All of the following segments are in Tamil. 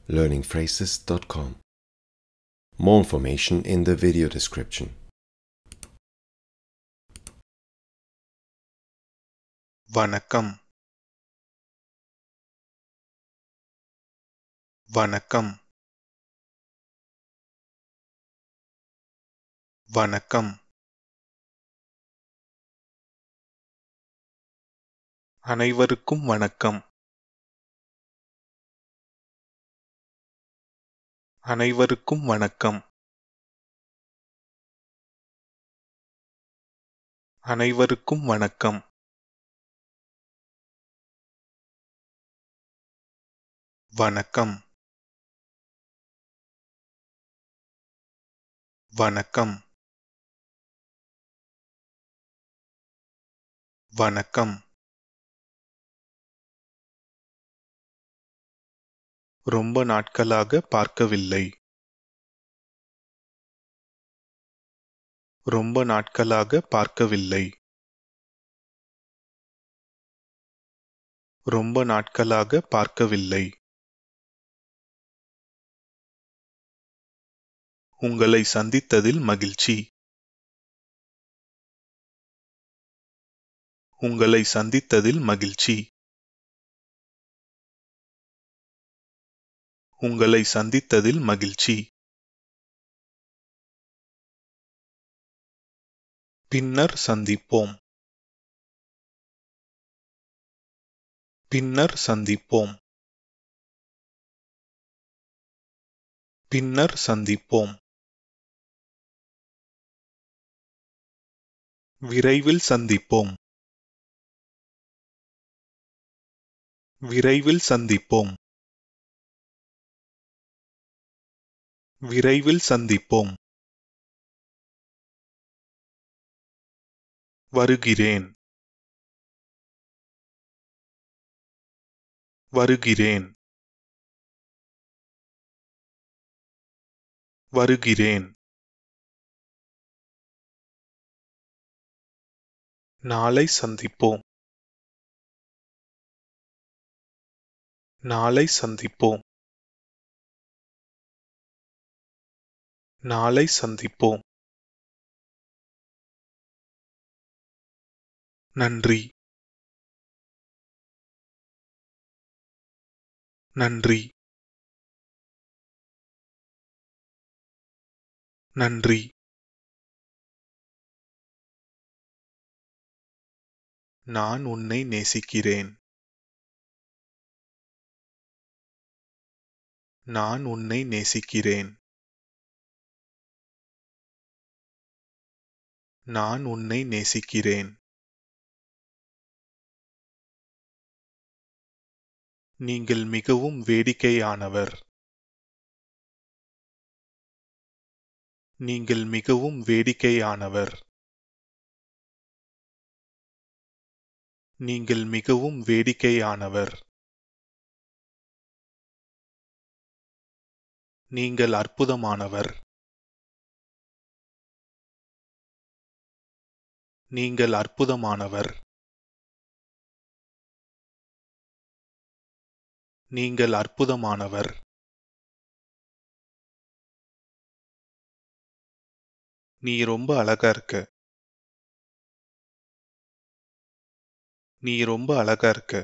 learningphrases.com. More information in the video description. வணக்கம் வணக்கம் வணக்கம் அனைவருக்கும் வணக்கம் அனைவருக்கும் வணக்கம் அனைவருக்கும் வணக்கம் வணக்கம் வணக்கம் வணக்கம் ரொம்ப நாட்களாக பார்க்கவில்லை ரொம்ப நாட்களாக பார்க்கவில்லை ரொம்ப நாட்களாக பார்க்கவில்லை உங்களை சந்தித்ததில் மகிழ்ச்சி உங்களை சந்தித்ததில் மகிழ்ச்சி உங்களை சந்தித்ததில் மகிழ்ச்சி பின்னர் சந்திப்போம் பின்னர் சந்திப்போம் பின்னர் சந்திப்போம் விரைவில் சந்திப்போம் விரைவில் சந்திப்போம் விரைவில் சந்திப்போம் வருகிறேன் வருகிறேன் வருகிறேன் நாளை சந்திப்போம் நாளை சந்திப்போம் நாளை சந்திப்போம் நன்றி நன்றி நன்றி நான் உன்னை நேசிக்கிறேன் நான் உன்னை நேசிக்கிறேன் நான் உன்னை நேசிக்கிறேன் நீங்கள் மிகவும் வேடிக்கையானவர் நீங்கள் மிகவும் வேடிக்கையானவர் நீங்கள் மிகவும் வேடிக்கையானவர் நீங்கள் அற்புதமானவர் நீங்கள் அற்புதமானவர் நீங்கள் அற்புதமானவர் நீ ரொம்ப அழகா இருக்க நீ ரொம்ப அழகா இருக்க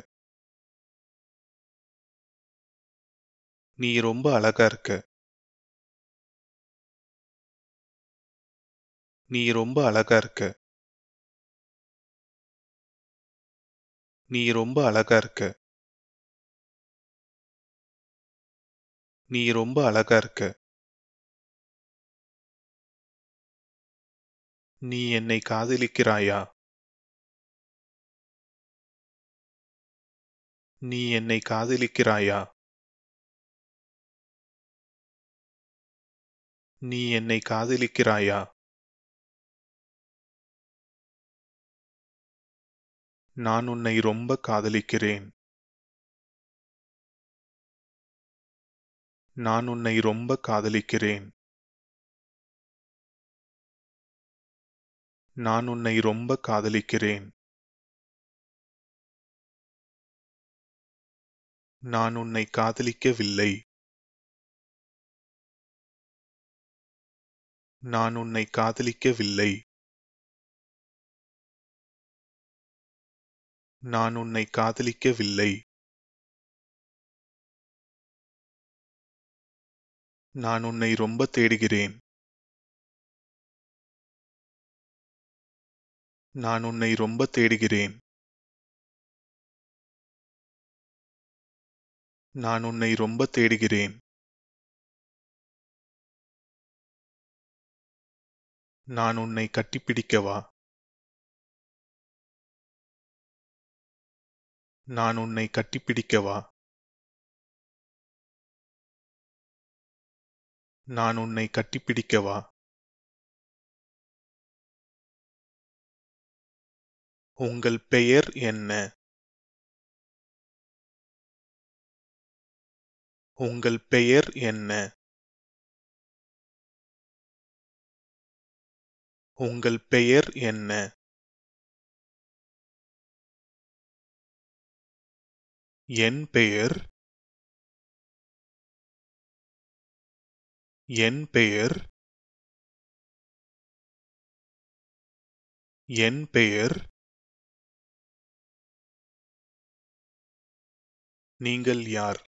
நீ ரொம்ப அழகா இருக்க நீ ரொம்ப அழகா இருக்க நீ ரொம்ப அழகா இருக்க நீ ரொம்ப அழகா இருக்க நீ என்னை காதலிக்கிறாயா நீ என்னை காதலிக்கிறாயா நீ என்னை காதலிக்கிறாயா நான் உன்னை ரொம்ப காதலிக்கிறேன் நான் உன்னை ரொம்ப காதலிக்கிறேன் நான் உன்னை ரொம்ப காதலிக்கிறேன் நான் உன்னை காதலிக்கவில்லை நான் உன்னை காதலிக்கவில்லை. நான் உன்னை காதலிக்கவில்லை. நான் உன்னை ரொம்ப தேடுகிறேன். நான் உன்னை ரொம்ப தேடுகிறேன். நான் உன்னை ரொம்ப தேடுகிறேன். நான் உன்னை கட்டிப்பிடிக்கவா? நான் உன்னை கட்டிப்பிடிக்கவா? நான் உன்னை கட்டிப்பிடிக்கவா? உங்கள் பெயர் என்ன? உங்கள் பெயர் என்ன? உங்கள் பெயர் என்ன? என் பெயர். என் பெயர். என் பெயர். நீங்கள் யார்?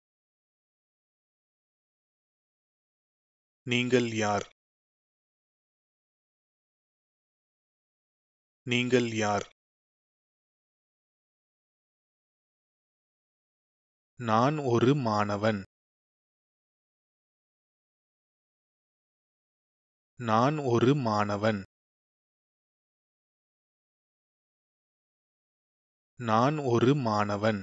நீங்கள் யார்? நீங்கள் யார்? நான் ஒரு மாணவன். நான் ஒரு மாணவன். நான் ஒரு மாணவன்.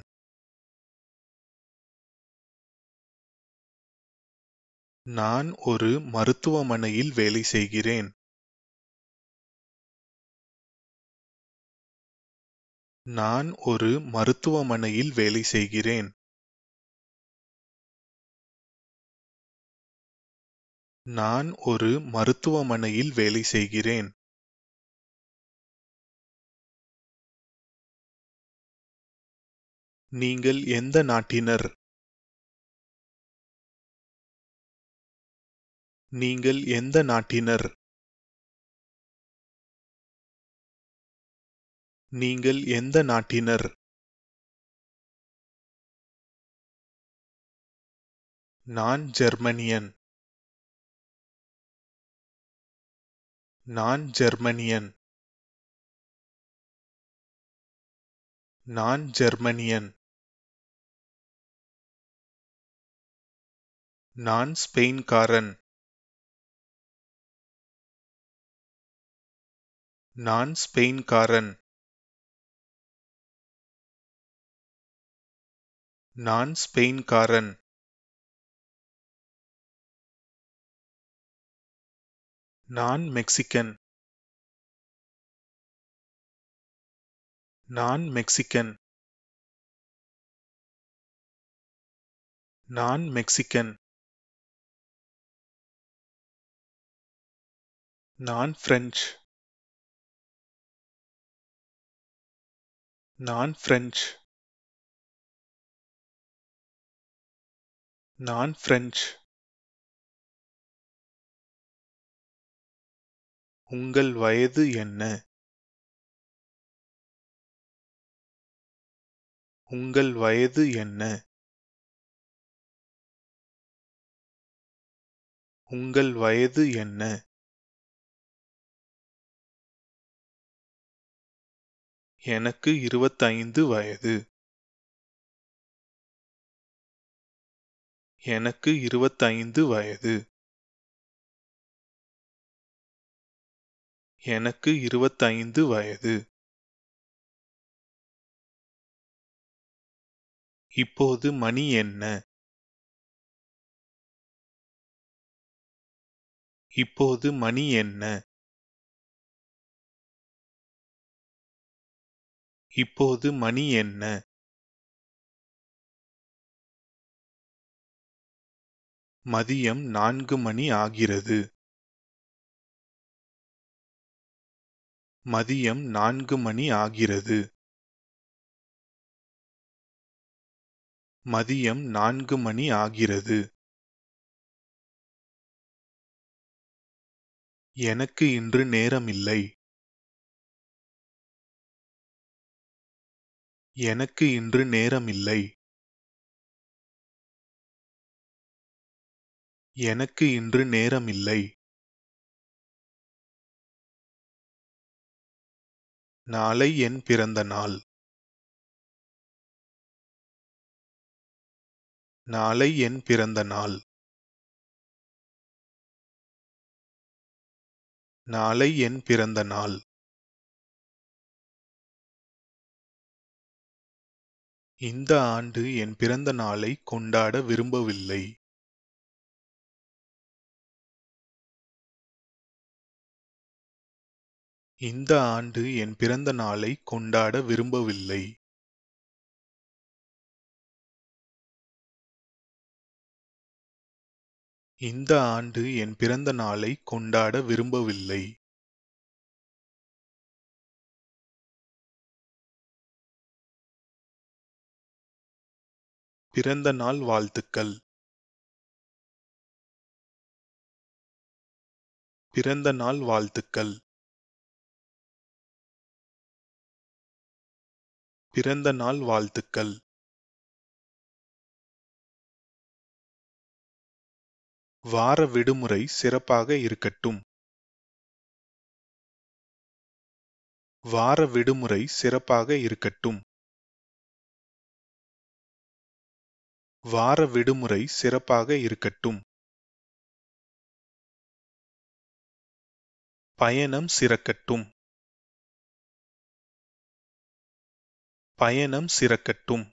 நான் ஒரு மருத்துவமனையில் வேலை செய்கிறேன். நான் ஒரு மருத்துவமனையில் வேலை செய்கிறேன். நான் ஒரு மருத்துவமனையில் வேலை செய்கிறேன். நீங்கள் எந்த நாட்டினர்? நீங்கள் எந்த நாட்டினர்? நீங்கள் எந்த நாட்டினர்? நான் ஜெர்மனியன். நான் ஜெர்மனியன். நான் ஜெர்மனியன். நான் ஸ்பெயின்காரன். நான் ஸ்பெயின்காரன். நான் ஸ்பெயின்காரன். நான் மெக்சிகன். நான் மெக்சிகன். நான் மெக்சிகன். நான் பிரெஞ்சு. நான் பிரெஞ்சு. நான் பிரெஞ்சு. உங்கள் வயது என்ன? உங்கள் வயது என்ன? உங்கள் வயது என்ன? எனக்கு 25 வயது. எனக்கு 25 வயது. எனக்கு 25 வயது. இப்போது மணி என்ன? இப்போது மணி என்ன? இப்போது மணி என்ன? மதியம் 4 மணி ஆகிறது. மதியம் 4 மணி ஆகிறது. மதியம் 4 மணி ஆகிறது. எனக்கு இன்று நேரமில்லை. எனக்கு இன்று நேரமில்லை. எனக்கு இன்று நேரமில்லை. நாளை என் பிறந்த நாள். நாளை என் பிறந்த நாள். நாளை என் பிறந்த நாள். இந்த ஆண்டு என் பிறந்த நாளை கொண்டாட விரும்பவில்லை. இந்த ஆண்டு என் பிறந்த நாளை கொண்டாட விரும்பவில்லை. இந்த ஆண்டு என் பிறந்த நாளை கொண்டாட விரும்பவில்லை. பிறந்த நாள் வாழ்த்துக்கள். பிறந்த நாள் வாழ்த்துக்கள். பிறந்த நாள் வாழ்த்துக்கள். வார விடுமுறை சிறப்பாக இருக்கட்டும். வார விடுமுறை சிறப்பாக இருக்கட்டும். வார விடுமுறை சிறப்பாக இருக்கட்டும். பயணம் சிறக்கட்டும். பயணம் சிறக்கட்டும்.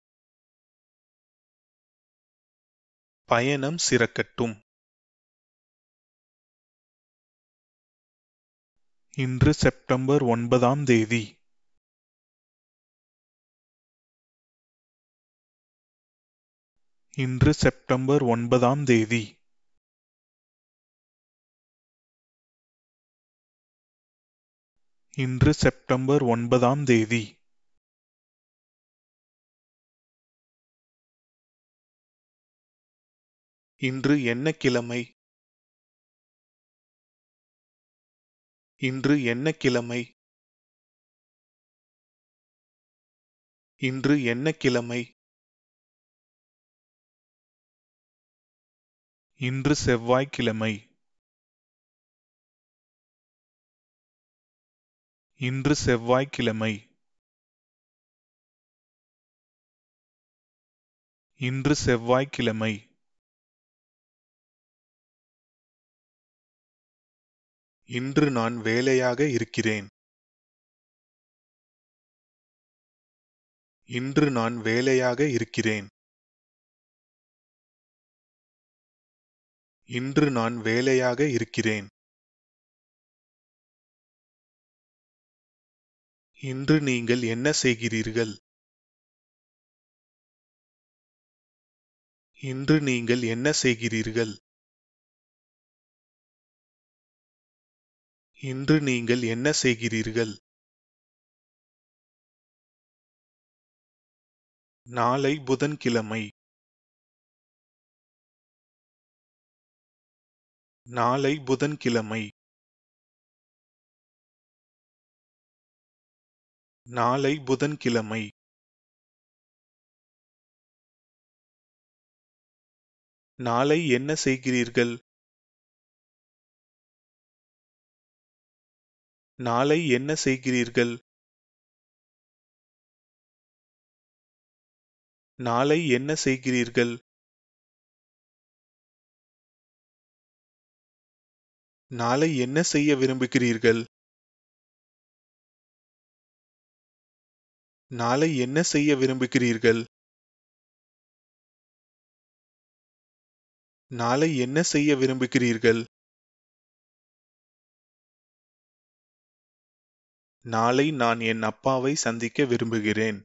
பயணம் சிறக்கட்டும். இன்று செப்டம்பர் 9ஆம் தேதி. இன்று செப்டம்பர் 9ஆம் தேதி. இன்று செப்டம்பர் 9ஆம் தேதி. இன்று என்ன கிழமை? இன்று என்ன கிழமை? இன்று என்ன கிழமை? இன்று செவ்வாய்க்கிழமை. இன்று செவ்வாய்க்கிழமை. இன்று செவ்வாய்க்கிழமை. இன்று நான் வேலையாக இருக்கிறேன். இன்று நான் வேலையாக இருக்கிறேன். இன்று நான் வேலையாக இருக்கிறேன். இன்று நீங்கள் என்ன செய்கிறீர்கள்? இன்று நீங்கள் என்ன செய்கிறீர்கள்? இன்று நீங்கள் என்ன செய்கிறீர்கள்? நாளை புதன்கிழமை. நாளை புதன்கிழமை. நாளை புதன்கிழமை. நாளை என்ன செய்கிறீர்கள்? நாளை என்ன செய்கிறீர்கள்? நாளை என்ன செய்கிறீர்கள்? நாளை என்ன செய்ய விரும்புகிறீர்கள்? நாளை என்ன செய்ய விரும்புகிறீர்கள்? நாளை என்ன செய்ய விரும்புகிறீர்கள்? நாளை நான் என் அப்பாவை சந்திக்க விரும்புகிறேன்.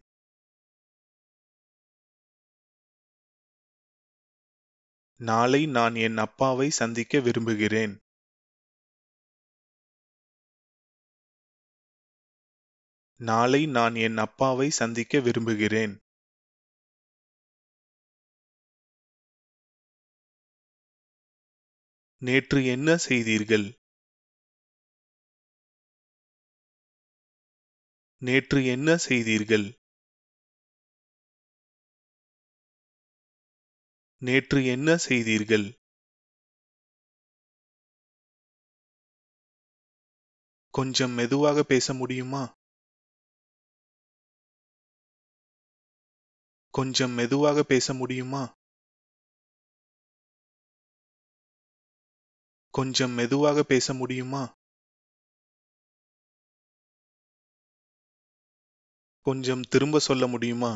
நாளை நான் என் அப்பாவை சந்திக்க விரும்புகிறேன். நாளை நான் என் அப்பாவை சந்திக்க விரும்புகிறேன். நேற்று என்ன செய்தீர்கள்? நேற்று என்ன செய்தீர்கள்? நேற்று என்ன செய்தீர்கள்? கொஞ்சம் மெதுவாக பேச முடியுமா? கொஞ்சம் மெதுவாக பேச முடியுமா? கொஞ்சம் மெதுவாக பேச முடியுமா? கொஞ்சம் திரும்ப சொல்ல முடியுமா?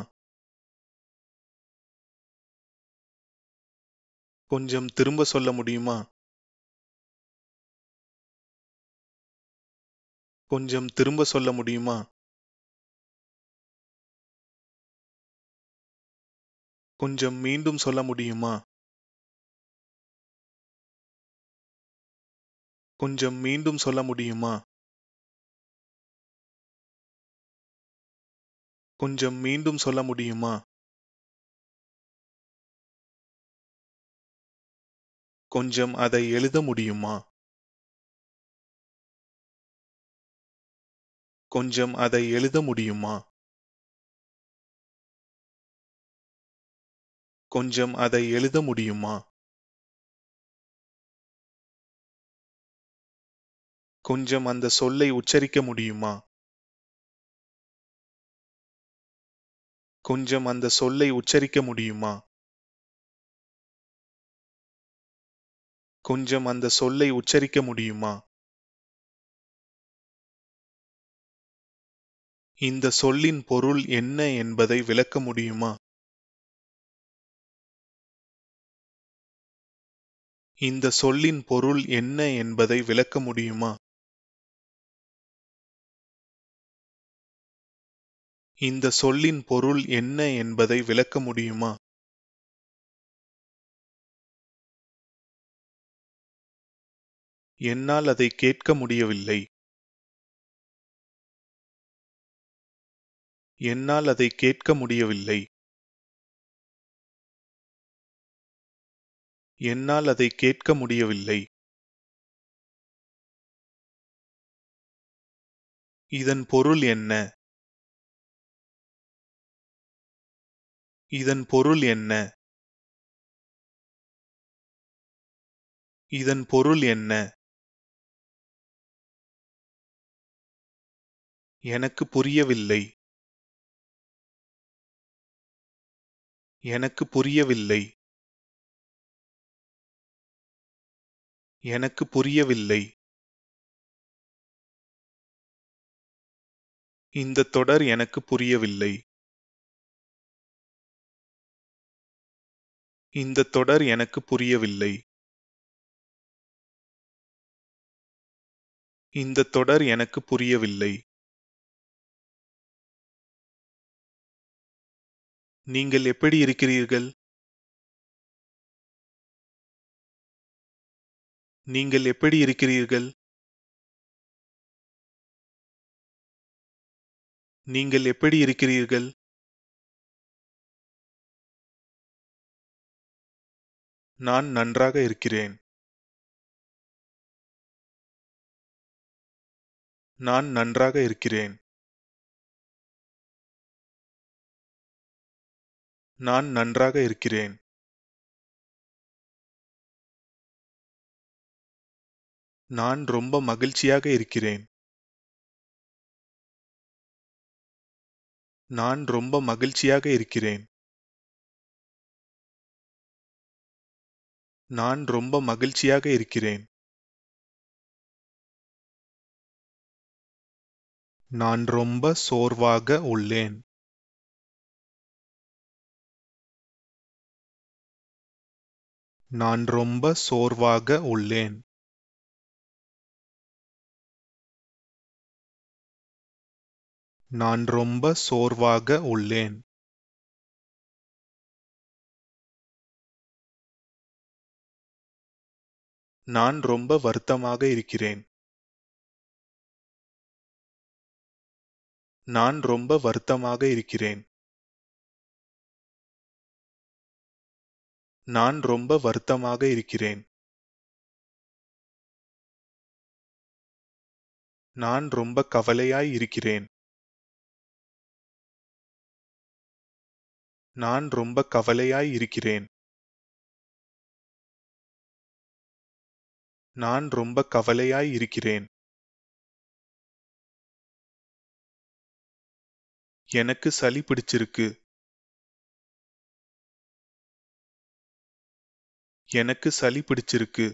கொஞ்சம் திரும்ப சொல்ல முடியுமா? கொஞ்சம் திரும்ப சொல்ல முடியுமா? கொஞ்சம் மீண்டும் சொல்ல முடியுமா? கொஞ்சம் மீண்டும் சொல்ல முடியுமா? கொஞ்சம் மீண்டும் சொல்ல முடியுமா? கொஞ்சம் அதை எழுத முடியுமா? கொஞ்சம் அதை எழுத முடியுமா? கொஞ்சம் அதை எழுத முடியுமா? கொஞ்சம் அந்த சொல்லை உச்சரிக்க முடியுமா? கொஞ்சம் அந்த சொல்லை உச்சரிக்க முடியுமா? கொஞ்சம் அந்த சொல்லை உச்சரிக்க முடியுமா? இந்த சொல்லின் பொருள் என்ன என்பதை விளக்க முடியுமா? இந்த சொல்லின் பொருள் என்ன என்பதை விளக்க முடியுமா? இந்த சொல்லின் பொருள் என்ன என்பதை விளக்க முடியுமா? என்னால் அதை கேட்க முடியவில்லை. என்னால் அதை கேட்க முடியவில்லை. என்னால் அதை கேட்க முடியவில்லை. இதன் பொருள் என்ன? இதன் பொருள் என்ன? இதன் பொருள் என்ன? எனக்கு புரியவில்லை. எனக்கு புரியவில்லை. எனக்கு புரியவில்லை. இந்த தொடர் எனக்கு புரியவில்லை. இந்த தொடர் எனக்கு புரியவில்லை. இந்த தொடர் எனக்கு புரியவில்லை. நீங்கள் எப்படி இருக்கிறீர்கள்? நீங்கள் எப்படி இருக்கிறீர்கள்? நீங்கள் எப்படி இருக்கிறீர்கள்? நான் நன்றாக இருக்கிறேன். நான் நன்றாக இருக்கிறேன். நான் நன்றாக இருக்கிறேன். நான் ரொம்ப மகிழ்ச்சியாக இருக்கிறேன். நான் ரொம்ப மகிழ்ச்சியாக இருக்கிறேன். நான் ரொம்ப மகிழ்ச்சியாக இருக்கிறேன். நான் ரொம்ப சோர்வாக உள்ளேன். நான் ரொம்ப சோர்வாக உள்ளேன். நான் ரொம்ப சோர்வாக உள்ளேன். நான் ரொம்ப வருத்தமாக இருக்கிறேன். நான் ரொம்ப வருத்தமாக இருக்கிறேன். நான் ரொம்ப வருத்தமாக இருக்கிறேன். நான் ரொம்ப கவலையாய் இருக்கிறேன். நான் ரொம்ப கவலையாய் இருக்கிறேன். நான் ரொம்ப கவலையாய் இருக்கிறேன். எனக்கு சளி பிடிச்சிருக்கு. எனக்கு சளி பிடிச்சிருக்கு.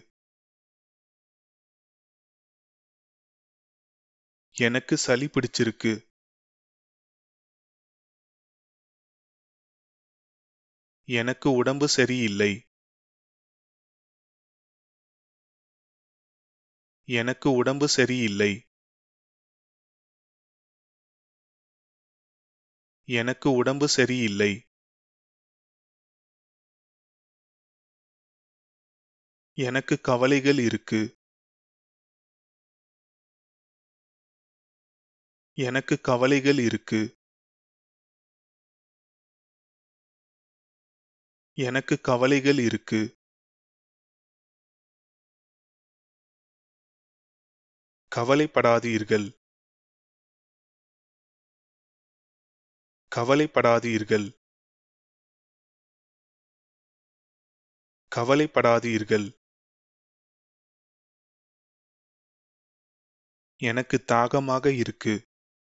எனக்கு சளி பிடிச்சிருக்கு. எனக்கு உடம்பு சரியில்லை. எனக்கு உடம்பு சரியில்லை. எனக்கு உடம்பு சரியில்லை. எனக்கு கவலைகள் இருக்கு. எனக்கு கவலைகள் இருக்கு. எனக்கு கவலைகள் இருக்கு. கவலைப்படாதீர்கள். கவலைப்படாதீர்கள். கவலைப்படாதீர்கள். எனக்கு தாகமாக இருக்கு.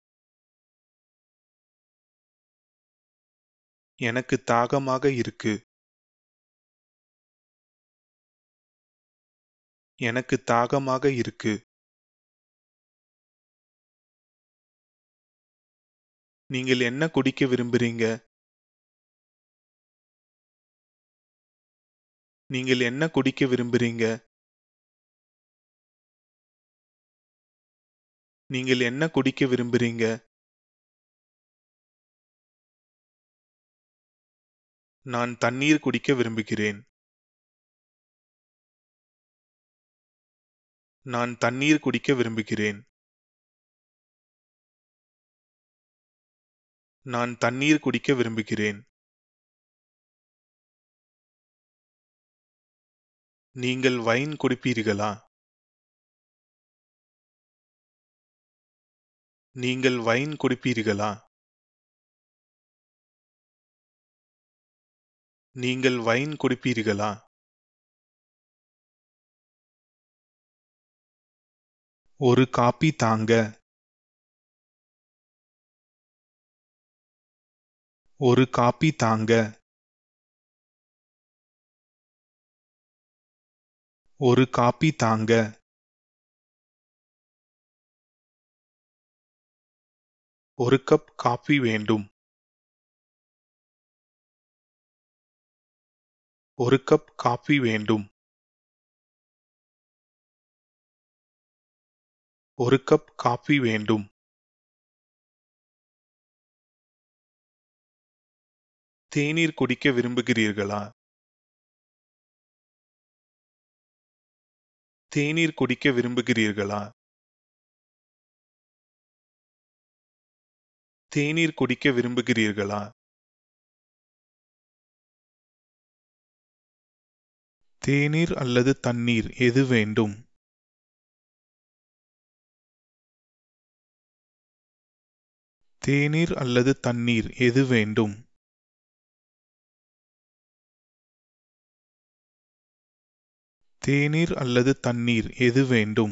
எனக்கு தாகமாக இருக்கு. எனக்கு தாகமாக இருக்கு. நீங்கள் என்ன குடிக்க விரும்புறீங்க? நீங்கள் என்ன குடிக்க விரும்புறீங்க? நீங்கள் என்ன குடிக்க விரும்புறீங்க? நான் தண்ணீர் குடிக்க விரும்புகிறேன். நான் தண்ணீர் குடிக்க விரும்புகிறேன். நான் தண்ணீர் குடிக்க விரும்புகிறேன். நீங்கள் வைன் குடிப்பீர்களா? நீங்கள் வைன் குடிப்பீர்களா? நீங்கள் வைன் குடிப்பீர்களா? ஒரு காப்பி தாங்க. ஒரு காப்பி தாங்க. ஒரு காப்பி தாங்க. ஒரு கப் காபி வேண்டும். ஒரு கப் காபி வேண்டும். ஒரு கப் காபி வேண்டும். தேநீர் குடிக்க விரும்புகிறீர்களா? தேநீர் குடிக்க விரும்புகிறீர்களா? தேநீர் குடிக்க விரும்புகிறீர்களா? தேநீர் அல்லது தண்ணீர் எது வேண்டும்? தேநீர் அல்லது தண்ணீர் எது வேண்டும்? தேநீர் அல்லது தண்ணீர் எது வேண்டும்?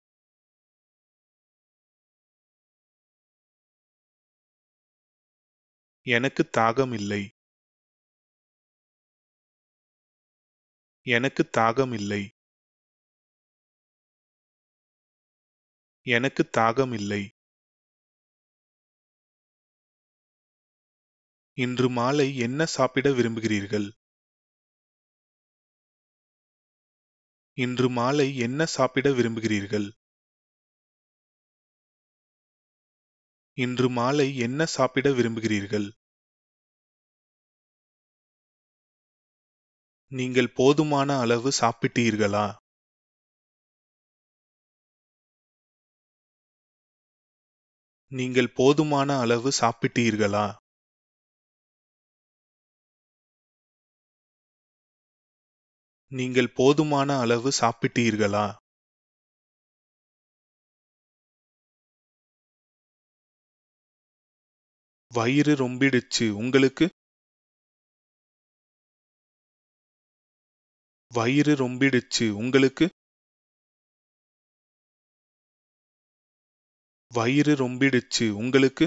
எனக்கு தாகம் இல்லை. எனக்கு தாகம் இல்லை. எனக்கு தாகம் இல்லை. இன்று மாலை என்ன சாப்பிட விரும்புகிறீர்கள்? இன்று மாலை என்ன சாப்பிட விரும்புகிறீர்கள்? இன்று மாலை என்ன சாப்பிட விரும்புகிறீர்கள்? நீங்கள் போதுமான அளவு சாப்பிட்டீர்களா? நீங்கள் போதுமான அளவு சாப்பிட்டீர்களா? நீங்கள் போதுமான அளவு சாப்பிட்டீர்களா? வயிறு ரொம்பிடுச்சு உங்களுக்கு? வயிறு ரொம்பிடுச்சு உங்களுக்கு? வயிறு ரொம்பிடுச்சு உங்களுக்கு?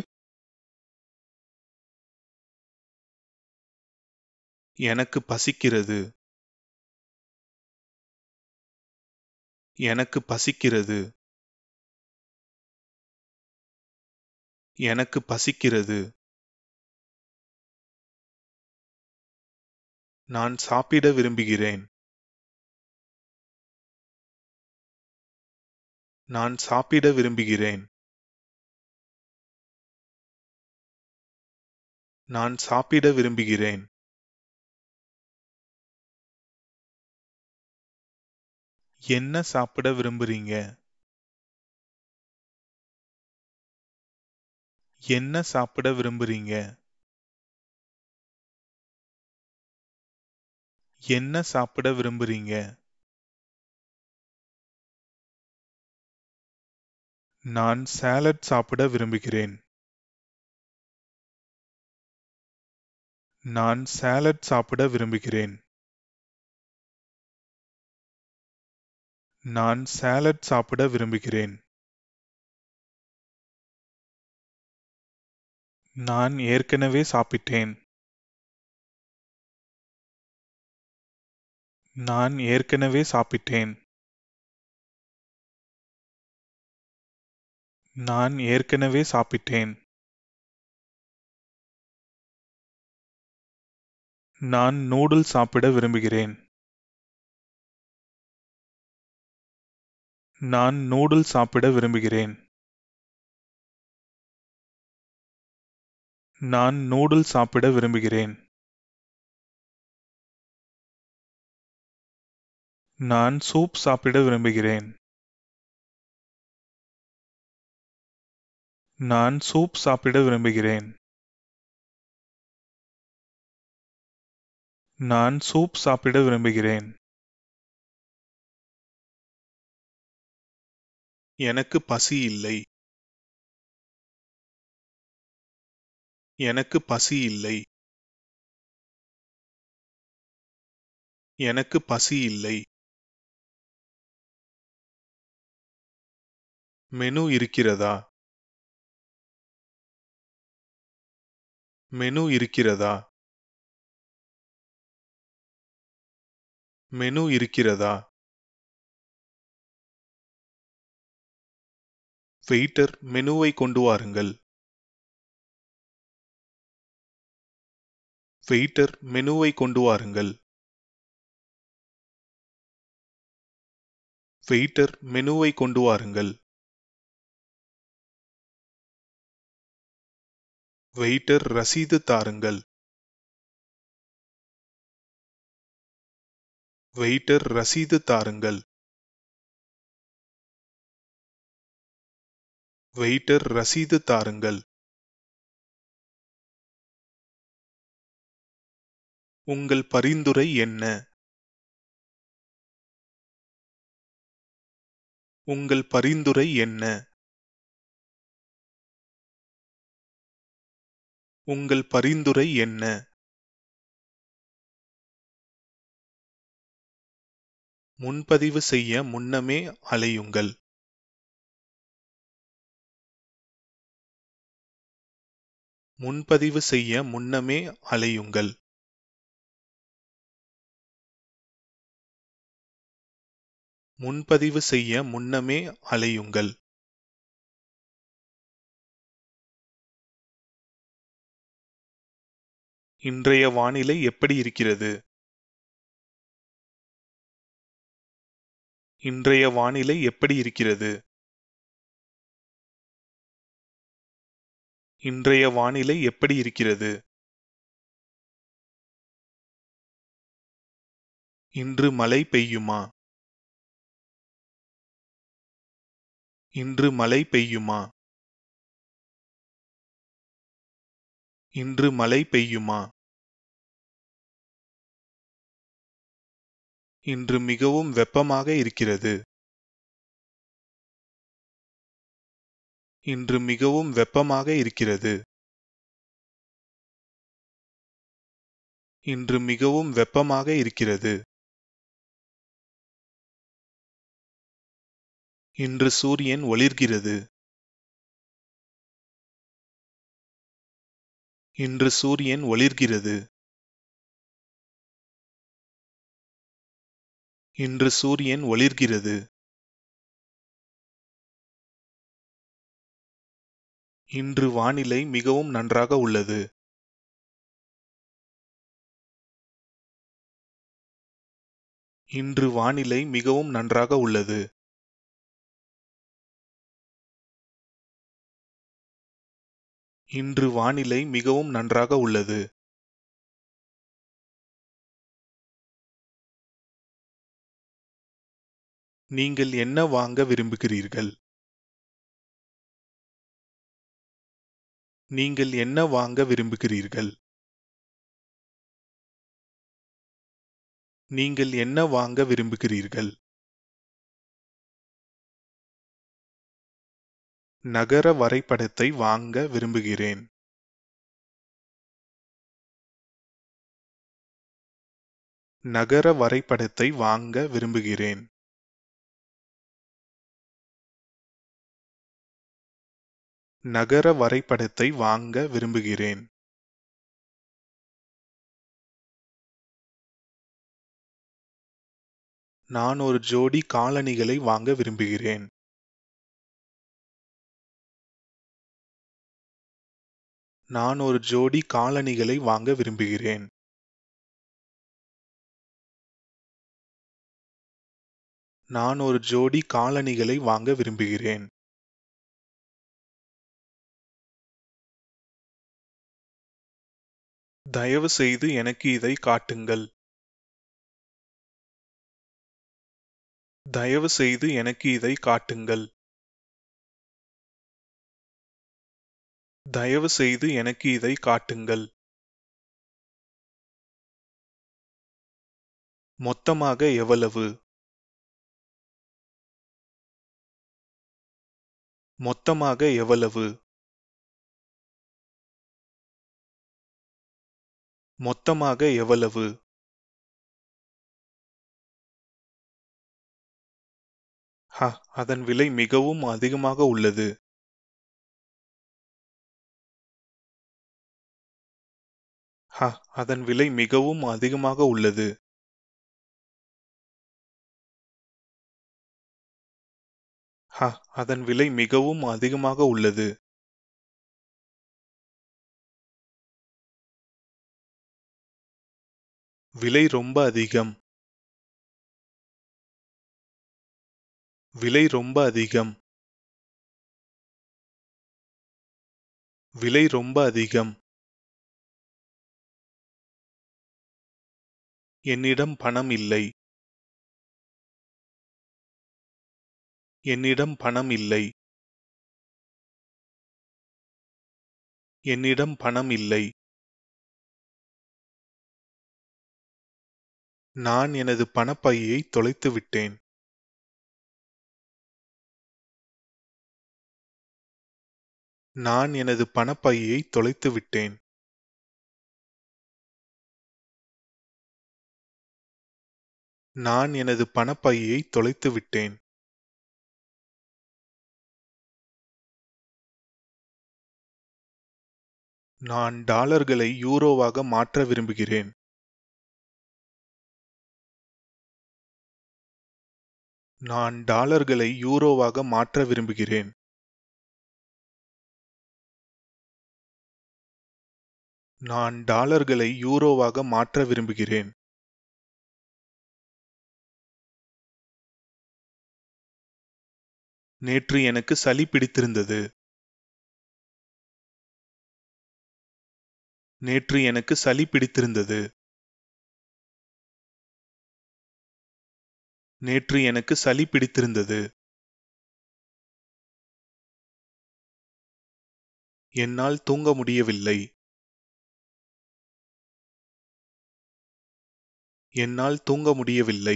எனக்கு பசிக்கிறது. எனக்கு பசிக்கிறது. எனக்கு பசிக்கிறது. நான் சாப்பிட விரும்புகிறேன். நான் சாப்பிட விரும்புகிறேன். நான் சாப்பிட விரும்புகிறேன். என்ன சாப்பிட விரும்புறீங்க? என்ன சாப்பிட விரும்புறீங்க? என்ன சாப்பிட விரும்புறீங்க? நான் சாலட் சாப்பிட விரும்புகிறேன். நான் சாலட் சாப்பிட விரும்புகிறேன். நான் சாலட் சாப்பிட விரும்புகிறேன். நான் ஏற்கனவே சாப்பிட்டேன். நான் ஏற்கனவே சாப்பிட்டேன். நான் ஏற்கனவே சாப்பிட்டேன். நான் நூடுல்ஸ் சாப்பிட விரும்புகிறேன். நான் நூடுல்ஸ் சாப்பிட விரும்புகிறேன். நான் நூடுல்ஸ் சாப்பிட விரும்புகிறேன். நான் சூப் சாப்பிட விரும்புகிறேன். நான் சூப் சாப்பிட விரும்புகிறேன். நான் சூப் சாப்பிட விரும்புகிறேன். எனக்கு பசி இல்லை. எனக்கு பசி இல்லை. எனக்கு பசி இல்லை. மெனு இருக்கிறதா? மெனு இருக்கிறதா? மெனு இருக்கிறதா? வெயிட்டர் மெனுவை கொண்டு வாருங்கள். வெயிட்டர் மெனுவை கொண்டு வாருங்கள். வெயிட்டர் மெனுவை கொண்டு வாருங்கள். வெயிட்டர் ரசீது தாருங்கள். வெயிட்டர் ரசீது தாருங்கள். வெயிட்டர் ரசீது தாருங்கள். உங்கள் பரிந்துரை என்ன? உங்கள் பரிந்துரை என்ன? உங்கள் பரிந்துரை என்ன? முன்பதிவு செய்ய முன்னமே அழையுங்கள். முன்பதிவு செய்ய முன்னமே அழையுங்கள். முன்பதிவு செய்ய முன்னமே அழையுங்கள். இன்றைய வானிலை எப்படி இருக்கிறது? இன்றைய வானிலை எப்படி இருக்கிறது? இன்றைய வானிலை எப்படி இருக்கிறது? இன்று மழை பெய்யுமா? இன்று மழை பெய்யுமா? இன்று மழை பெய்யுமா? இன்று மிகவும் வெப்பமாக இருக்கிறது. இன்று மிகவும் வெப்பமாக இருக்கிறது. இன்று மிகவும் வெப்பமாக இருக்கிறது. இன்று சூரியன் ஒளிர்கிறது. இன்று சூரியன் ஒளிர்கிறது. இன்று சூரியன் ஒளிர்கிறது. இன்று வானிலை மிகவும் நன்றாக உள்ளது. இன்று வானிலை மிகவும் நன்றாக உள்ளது. இன்று வானிலை மிகவும் நன்றாக உள்ளது. நீங்கள் என்ன வாங்க விரும்புகிறீர்கள்? நீங்கள் என்ன வாங்க விரும்புகிறீர்கள்? நீங்கள் என்ன வாங்க விரும்புகிறீர்கள்? நகர வரைபடத்தை வாங்க விரும்புகிறேன். நகர வரைபடத்தை வாங்க விரும்புகிறேன். நகர வரைபடத்தை வாங்க விரும்புகிறேன். நான் ஒரு ஜோடி காலணிகளை வாங்க விரும்புகிறேன். நான் ஒரு ஜோடி காலணிகளை வாங்க விரும்புகிறேன். நான் ஒரு ஜோடி காலணிகளை வாங்க விரும்புகிறேன். தயவு செய்து எனக்கு இதை காட்டுங்கள். தயவு செய்து எனக்கு இதை காட்டுங்கள். தயவு செய்து எனக்கு இதை காட்டுங்கள். மொத்தமாக எவ்வளவு? மொத்தமாக எவ்வளவு? மொத்தமாக எவ்வளவு? அதன் விலை மிகவும் அதிகமாக உள்ளது. அதன் விலை மிகவும் அதிகமாக உள்ளது. அதன் விலை மிகவும் அதிகமாக உள்ளது. விலை ரொம்ப அதிகம். விலை ரொம்ப அதிகம். விலை ரொம்ப அதிகம். என்னிடம் பணம் இல்லை. என்னிடம் பணம் இல்லை. என்னிடம் பணம் இல்லை. நான் எனது பணப்பையை தொலைத்து விட்டேன். நான் எனது பணப்பையை தொலைத்து விட்டேன். நான் எனது பணப்பையை தொலைத்து விட்டேன். நான் டாலர்களை யூரோவாக மாற்ற விரும்புகிறேன். நான் டாலர்களை யூரோவாக மாற்ற விரும்புகிறேன். நான் டாலர்களை யூரோவாக மாற்ற விரும்புகிறேன். நேற்று எனக்கு சளி பிடித்திருந்தது. நேற்று எனக்கு சளி பிடித்திருந்தது. நேற்று எனக்கு சளி பிடித்திருந்தது. என்னால் தூங்க முடியவில்லை. என்னால் தூங்க முடியவில்லை.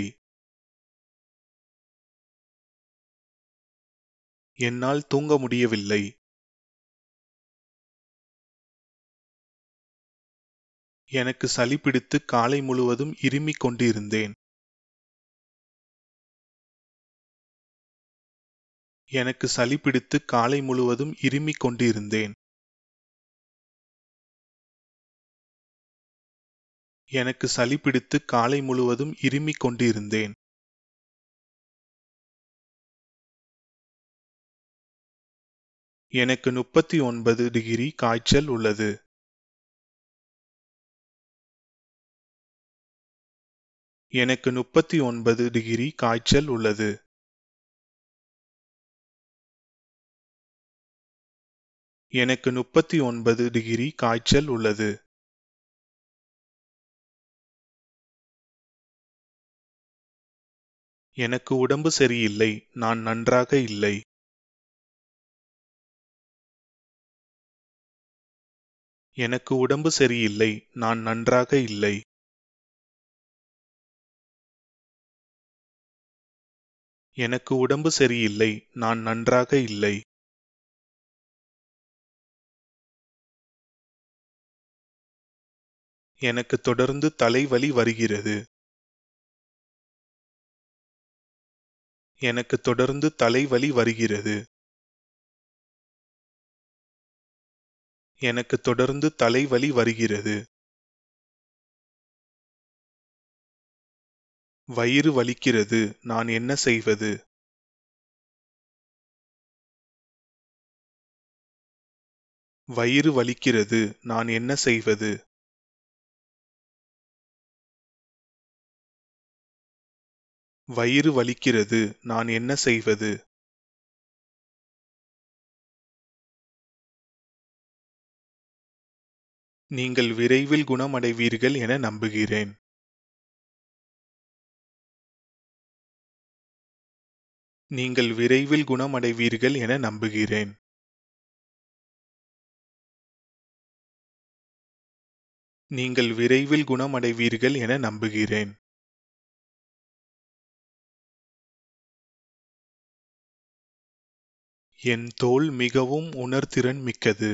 என்னால் தூங்க முடியவில்லை. எனக்கு சளி பிடித்து காலை முழுவதும் இருமிக் கொண்டு இருந்தேன். எனக்கு சளி பிடித்து காலை முழுவதும் இருமிக் கொண்டிருந்தேன். எனக்கு சளி பிடித்து காலை முழுவதும் இருமிக் கொண்டிருந்தேன். எனக்கு 39 டிகிரி காய்ச்சல் உள்ளது. எனக்கு 39 டிகிரி காய்ச்சல் உள்ளது. எனக்கு 39 டிகிரி காய்ச்சல் உள்ளது. எனக்கு உடம்பு சரியில்லை, நான் நன்றாக இல்லை. எனக்கு உடம்பு சரியில்லை, நான் நன்றாக இல்லை. எனக்கு உடம்பு சரியில்லை, நான் நன்றாக இல்லை. எனக்கு தொடர்ந்து தலைவலி வருகிறது. எனக்கு தொடர்ந்து தலைவலி வருகிறது. எனக்கு தொடர்ந்து தலைவலி வருகிறது. வயிறு வலிக்கிறது, நான் என்ன செய்வது? வயிறு வலிக்கிறது, நான் என்ன செய்வது? வயிறு வலிக்கிறது, நான் என்ன செய்வது? நீங்கள் விரைவில் குணமடைவீர்கள் என நம்புகிறேன். நீங்கள் விரைவில் குணமடைவீர்கள் என நம்புகிறேன். நீங்கள் விரைவில் குணமடைவீர்கள் என நம்புகிறேன். என் தோல் மிகவும் உணர்திறன் மிக்கது.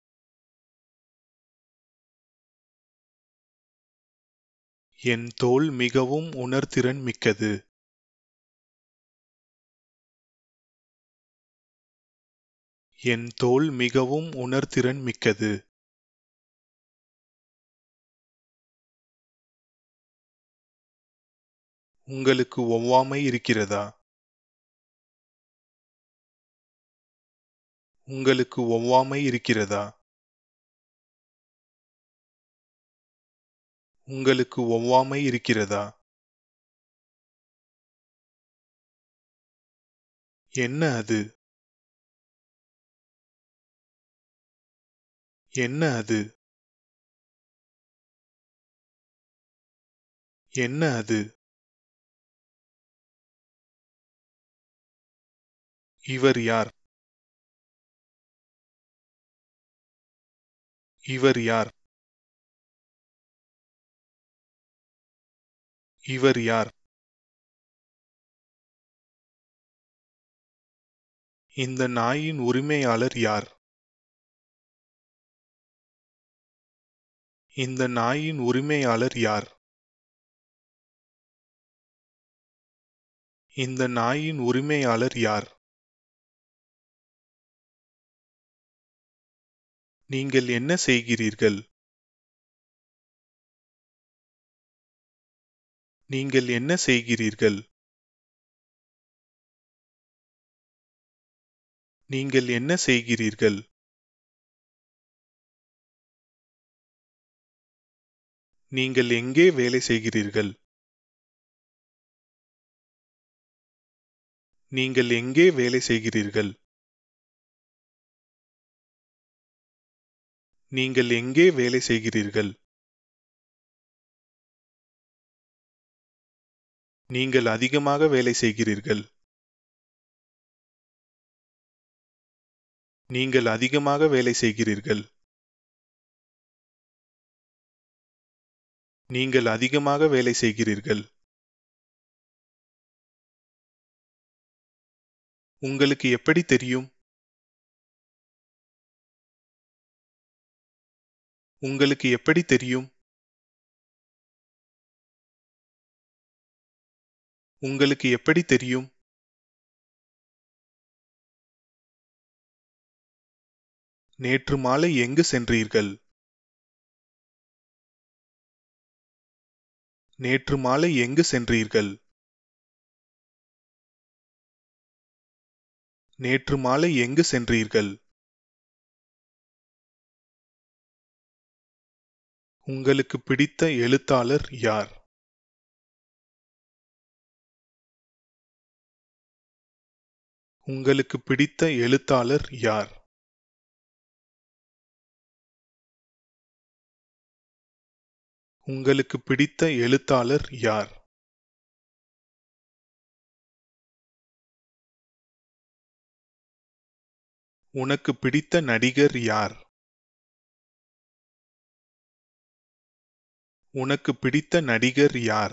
என் தோல் மிகவும் உணர்திறன் மிக்கது. என் தோல் மிகவும் உணர்திறன் மிக்கது. உங்களுக்கு ஒவ்வாமை இருக்கிறதா? உங்களுக்கு ஒவ்வாமை இருக்கிறதா? உங்களுக்கு ஒவ்வாமை இருக்கிறதா? என்ன அது? என்ன அது? என்ன அது? இவர் யார்? இவர் யார்? இவர் யார்? இந்த நாயின் உரிமையாளர் யார்? இந்த நாயின் உரிமையாளர் யார்? இந்த நாயின் உரிமையாளர் யார்? நீங்கள் என்ன செய்கிறீர்கள்? நீங்கள் என்ன செய்கிறீர்கள்? நீங்கள் என்ன செய்கிறீர்கள்? நீங்கள் எங்கே வேலை செய்கிறீர்கள்? நீங்கள் எங்கே வேலை செய்கிறீர்கள்? நீங்கள் எங்கே வேலை செய்கிறீர்கள்? நீங்கள் அதிகமாக வேலை செய்கிறீர்கள். நீங்கள் அதிகமாக வேலை செய்கிறீர்கள். நீங்கள் அதிகமாக வேலை செய்கிறீர்கள். உங்களுக்கு எப்படி தெரியும்? உங்களுக்கு எப்படி தெரியும்? உங்களுக்கு எப்படி தெரியும்? நேற்று மாலை எங்கு சென்றீர்கள்? நேற்று மாலை எங்கு சென்றீர்கள்? நேற்று மாலை எங்கு சென்றீர்கள்? உங்களுக்கு பிடித்த எழுத்தாளர் யார்? உங்களுக்கு பிடித்த எழுத்தாளர் யார்? உங்களுக்கு பிடித்த எழுத்தாளர் யார்? உனக்கு பிடித்த நடிகர் யார்? உனக்கு பிடித்த நடிகர் யார்?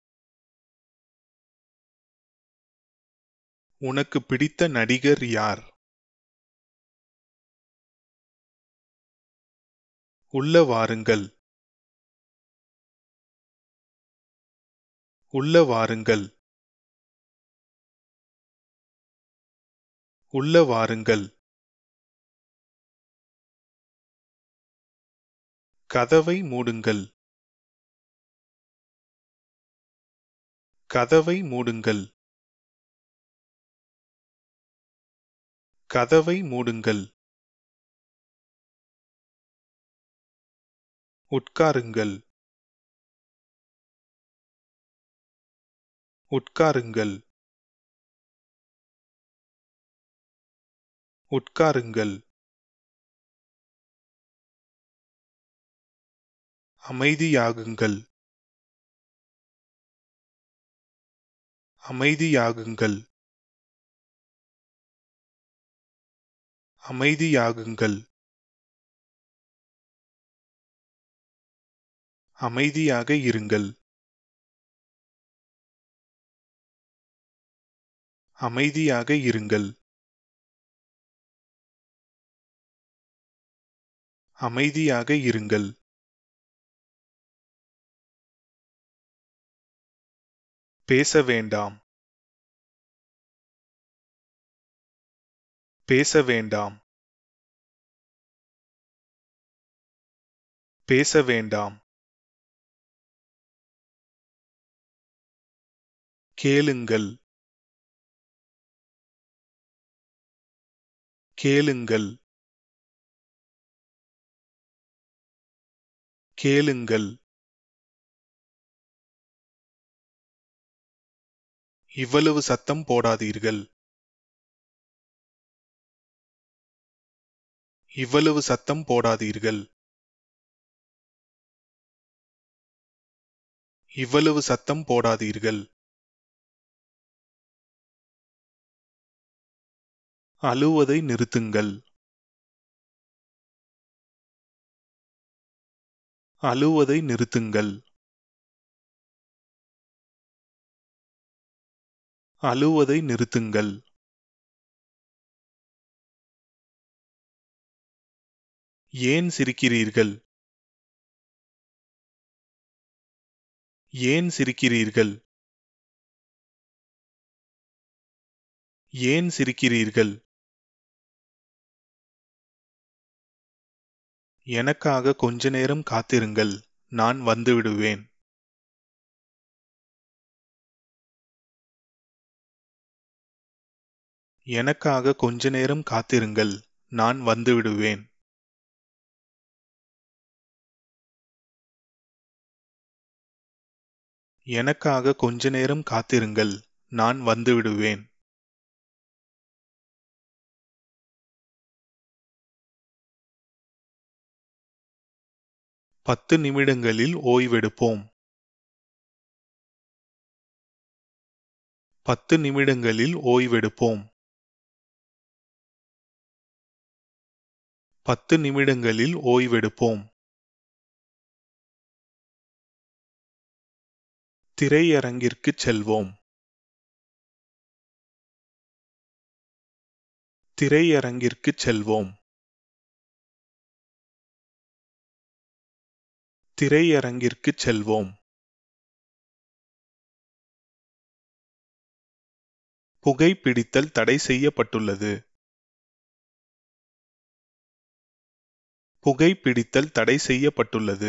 உனக்கு பிடித்த நடிகர் யார்? உள்ள வாருங்கள். உள்ள வாருங்கள். உள்ள வாருங்கள். கதவை மூடுங்கள். கதவை மூடுங்கள். கதவை மூடுங்கள். உட்காருங்கள். உட்காருங்கள். உட்காருங்கள். அமைதியாகுங்கள். அமைதியாகுங்கள். அமைதியாகுங்கள். அமைதியாக இருங்கள். அமைதியாக இருங்கள். அமைதியாக இருங்கள். பேச வேண்டாம். பேச வேண்டாம். பேச வேண்டாம். கேளுங்கள். கேளுங்கள். கேளுங்கள். இவ்வளவு சத்தம் போடாதீர்கள். இவ்வளவு சத்தம் போடாதீர்கள். இவ்வளவு சத்தம் போடாதீர்கள். அழுவதை நிறுத்துங்கள். அழுவதை நிறுத்துங்கள். அழுவதை நிறுத்துங்கள். ஏன் சிரிக்கிறீர்கள்? ஏன் சிரிக்கிறீர்கள்? ஏன் சிரிக்கிறீர்கள்? எனக்காக கொஞ்ச நேரம் காத்திருங்கள். நான் வந்துவிடுவேன். எனக்காக கொஞ்ச நேரம் காத்திருங்கள். நான் வந்துவிடுவேன். எனக்காக கொஞ்ச நேரம் காத்திருங்கள். நான் வந்துவிடுவேன். பத்து நிமிடங்களில் ஓய்வெடுப்போம். 10 நிமிடங்களில் ஓய்வெடுப்போம். 10 நிமிடங்களில் ஓய்வெடுப்போம். திரையரங்கிற்குச் செல்வோம். திரையரங்கிற்குச் செல்வோம். திரையரங்கிற்குச் செல்வோம். புகைப்பிடித்தல் தடை செய்யப்பட்டுள்ளது. புகைப்பிடித்தல் தடை செய்யப்பட்டுள்ளது.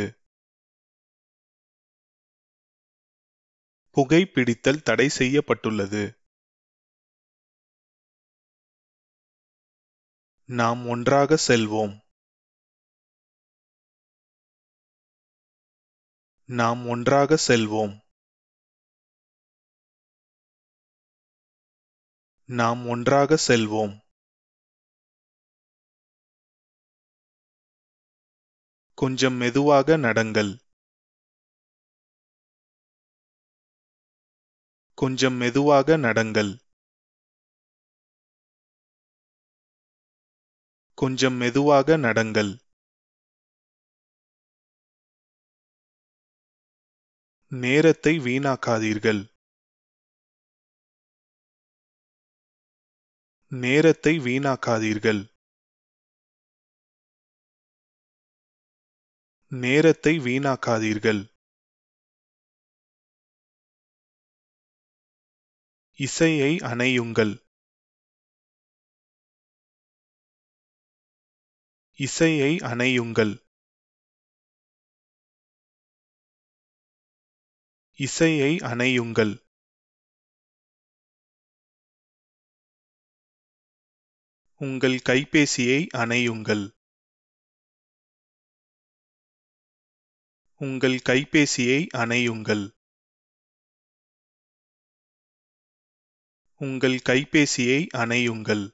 புகைப்பிடித்தல் தடை செய்யப்பட்டுள்ளது. நாம் ஒன்றாக செல்வோம். நாம் ஒன்றாக செல்வோம். நாம் ஒன்றாக செல்வோம். கொஞ்சம் மெதுவாக நடங்கள். கொஞ்சம் மெதுவாக நடங்கள். கொஞ்சம் மெதுவாக நடங்கள். நேரத்தை வீணாக்காதீர்கள். நேரத்தை வீணாக்காதீர்கள். நேரத்தை வீணாக்காதீர்கள். இசையை அணையுங்கள். இசையை அணையுங்கள். இசையை அணையுங்கள். உங்கள் கைபேசியை அணையுங்கள். உங்கள் கைபேசியை அணையுங்கள். உங்கள் கைபேசியை அணையுங்கள்.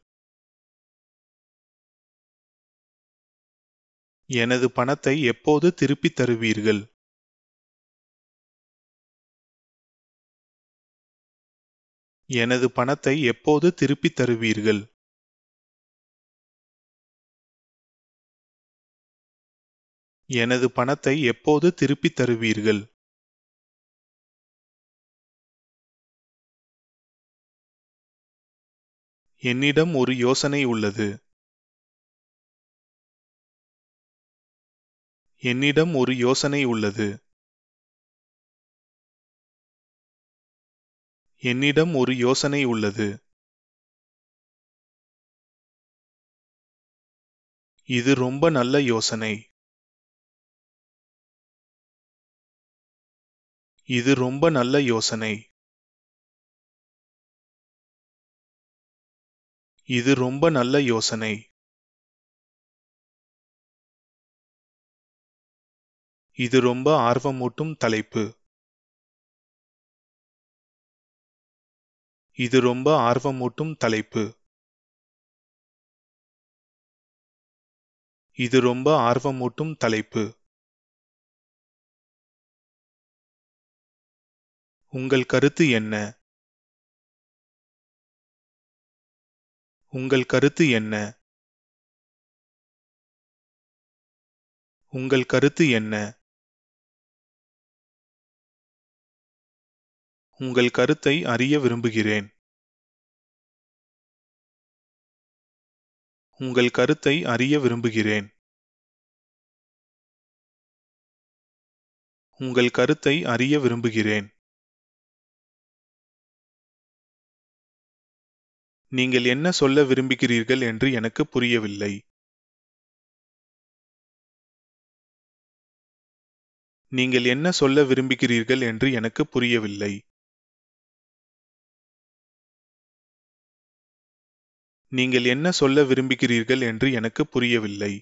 எனது பணத்தை எப்போது திருப்பித் தருவீர்கள்? எனது பணத்தை எப்போது திருப்பித் தருவீர்கள்? எனது பணத்தை எப்போது திருப்பித் தருவீர்கள்? என்னிடம் ஒரு யோசனை உள்ளது. என்னிடம் ஒரு யோசனை உள்ளது. என்னிடம் ஒரு யோசனை உள்ளது. இது ரொம்ப நல்ல யோசனை. இது ரொம்ப நல்ல யோசனை. இது ரொம்ப நல்ல யோசனை. இது ரொம்ப ஆர்வமூட்டும் தலைப்பு. இது ரொம்ப ஆர்வமூட்டும் தலைப்பு. இது ரொம்ப ஆர்வமூட்டும் தலைப்பு. உங்கள் கருத்து என்ன? உங்கள் கருத்து என்ன? உங்கள் கருத்து என்ன? உங்கள் கருத்தை அறிய விரும்புகிறேன். உங்கள் கருத்தை அறிய விரும்புகிறேன். உங்கள் கருத்தை அறிய விரும்புகிறேன். நீங்கள் என்ன சொல்ல விரும்புகிறீர்கள் என்று எனக்கு புரியவில்லை. நீங்கள் என்ன சொல்ல விரும்புகிறீர்கள் என்று எனக்கு புரியவில்லை. நீங்கள் என்ன சொல்ல விரும்புகிறீர்கள் என்று எனக்கு புரியவில்லை.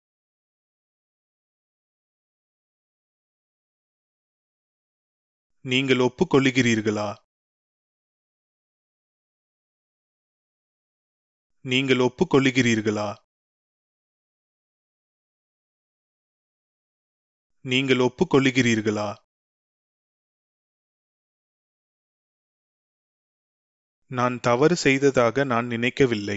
நீங்கள் ஒப்புக்கொள்கிறீர்களா? நீங்கள் ஒப்புக்கொள்கிறீர்களா? நீங்கள் ஒப்புக்கொள்கிறீர்களா? நான் தவறு செய்ததாக நான் நினைக்கவில்லை.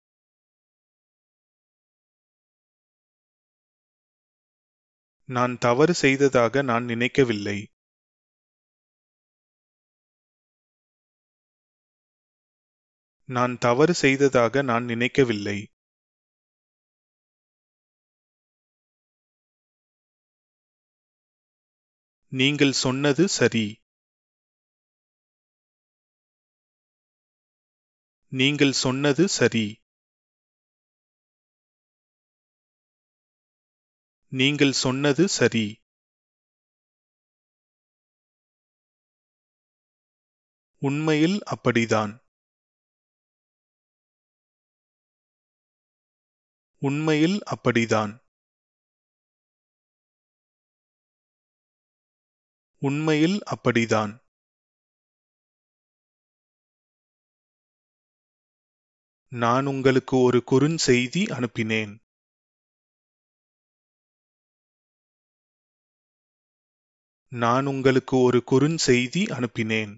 நான் தவறு செய்ததாக நான் நினைக்கவில்லை. நான் தவறு செய்ததாக நான் நினைக்கவில்லை. நீங்கள் சொன்னது சரி. நீங்கள் சொன்னது சரி. நீங்கள் சொன்னது சரி. உண்மையில் அப்படிதான். உண்மையில் அப்படிதான். உண்மையில் அப்படிதான். நான் உங்களுக்கு ஒரு குறுஞ்செய்தி அனுப்பினேன். நான் உங்களுக்கு ஒரு குறுஞ்செய்தி அனுப்பினேன்.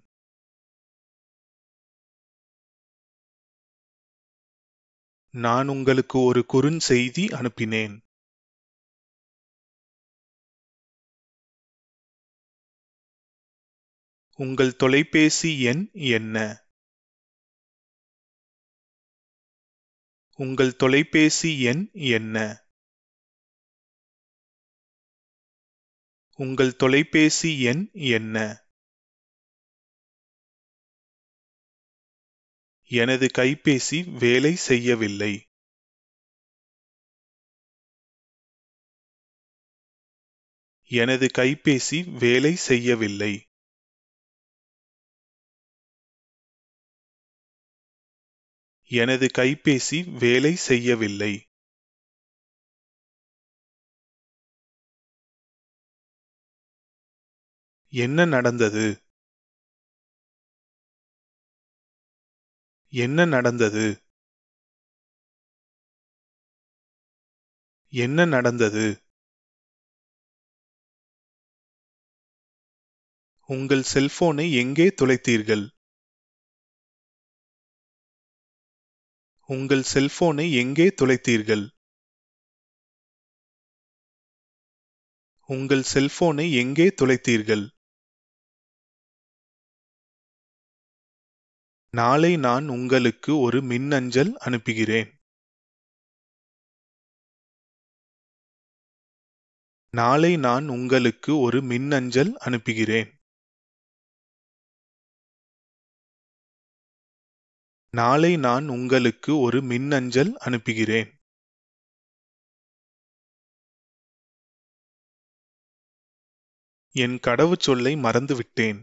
நான் உங்களுக்கு ஒரு குறுஞ்செய்தி அனுப்பினேன். உங்கள் தொலைபேசி எண் என்ன? உங்கள் தொலைபேசி எண் என்ன? உங்கள் தொலைபேசி எண் என்ன? எனது கைபேசி வேலை செய்யவில்லை. எனது கைபேசி வேலை செய்யவில்லை. எனது கைபேசி வேலை செய்யவில்லை. என்ன நடந்தது? என்ன நடந்தது? என்ன நடந்தது? உங்கள் செல்போனை எங்கே தொலைத்தீர்கள்? உங்கள் செல்போனை எங்கே தொலைத்தீர்கள்? உங்கள் செல்போனை எங்கே தொலைத்தீர்கள்? நாளை நான் உங்களுக்கு ஒரு மின்னஞ்சல் அனுப்புகிறேன். நாளை நான் உங்களுக்கு ஒரு மின்னஞ்சல் அனுப்புகிறேன். நாளை நான் உங்களுக்கு ஒரு மின்னஞ்சல் அனுப்புகிறேன். என் கடவுச்சொல்லை மறந்துவிட்டேன்.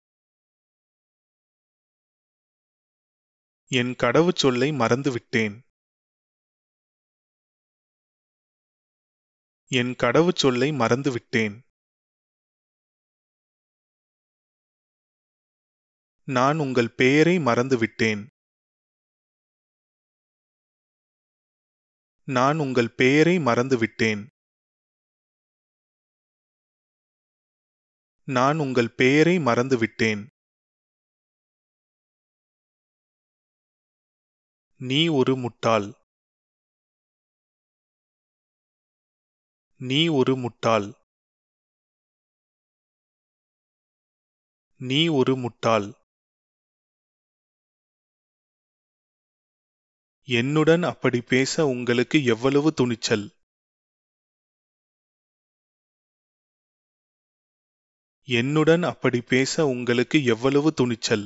என் கடவுச்சொல்லை மறந்துவிட்டேன். என் கடவுச்சொல்லை மறந்துவிட்டேன். நான் உங்கள் பெயரை மறந்துவிட்டேன். நான் உங்கள் பெயரை மறந்துவிட்டேன். நான் உங்கள் பெயரை மறந்துவிட்டேன். நீ ஒரு முட்டாள். நீ ஒரு முட்டாள். நீ ஒரு முட்டாள். என்னுடன் அப்படி பேச உங்களுக்கு எவ்வளவு துணிச்சல்? என்னுடன் அப்படி பேச உங்களுக்கு எவ்வளவு துணிச்சல்?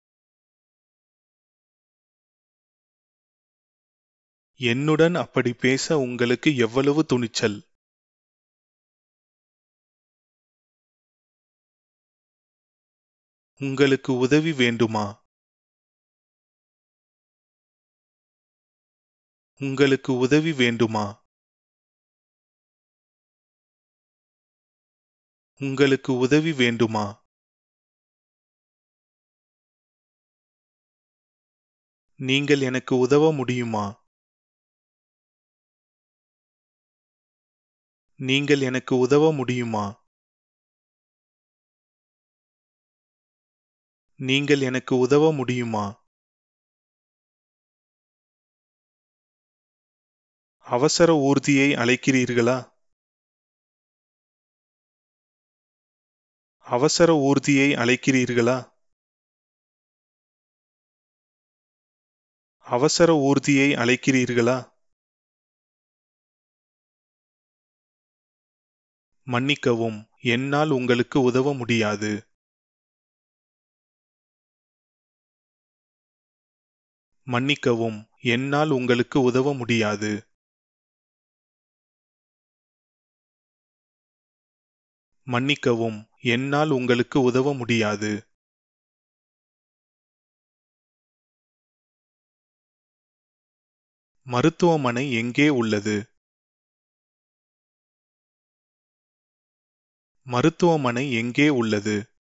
என்னுடன் அப்படி பேச உங்களுக்கு எவ்வளவு துணிச்சல்? உங்களுக்கு உதவி வேண்டுமா? உங்களுக்கு உதவி வேண்டுமா? உங்களுக்கு உதவி வேண்டுமா? நீங்கள் எனக்கு உதவ முடியுமா? நீங்கள் எனக்கு உதவ முடியுமா? நீங்கள் எனக்கு உதவ முடியுமா? அவசர ஊர்தியை அழைக்கிறீர்களா? அவசர ஊர்தியை அழைக்கிறீர்களா? அவசர ஊர்தியை அழைக்கிறீர்களா? மன்னிக்கவும், என்னால் உங்களுக்கு உதவ முடியாது. மன்னிக்கவும், என்னால் உங்களுக்கு உதவ முடியாது. மன்னிக்கவும், என்னால் உங்களுக்கு உதவ முடியாது. மருத்துவமனை எங்கே உள்ளது? மருத்துவமனை எங்கே உள்ளது?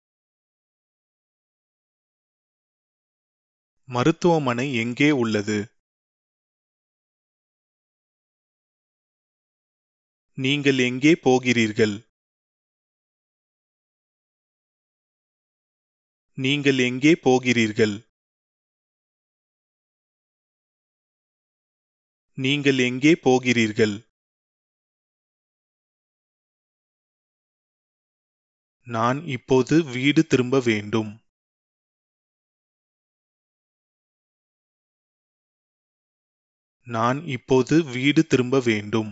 மருத்துவமனை எங்கே உள்ளது? நீங்கள் எங்கே போகிறீர்கள்? நீங்கள் எங்கே போகிறீர்கள்? நீங்கள் எங்கே போகிறீர்கள்? நான் இப்போது வீடு திரும்ப வேண்டும். நான் இப்போது வீடு திரும்ப வேண்டும்.